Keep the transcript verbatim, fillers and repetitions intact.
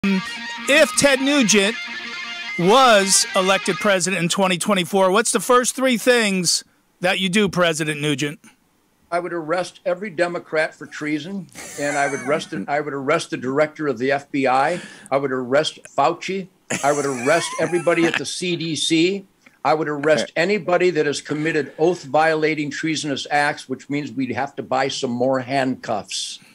If Ted Nugent was elected president in twenty twenty-four, what's the first three things that you do, President Nugent? I would arrest every Democrat for treason, and I would arrest I would arrest the director of the F B I. I would arrest Fauci. I would arrest everybody at the C D C. I would arrest anybody that has committed oath-violating treasonous acts, which means we'd have to buy some more handcuffs.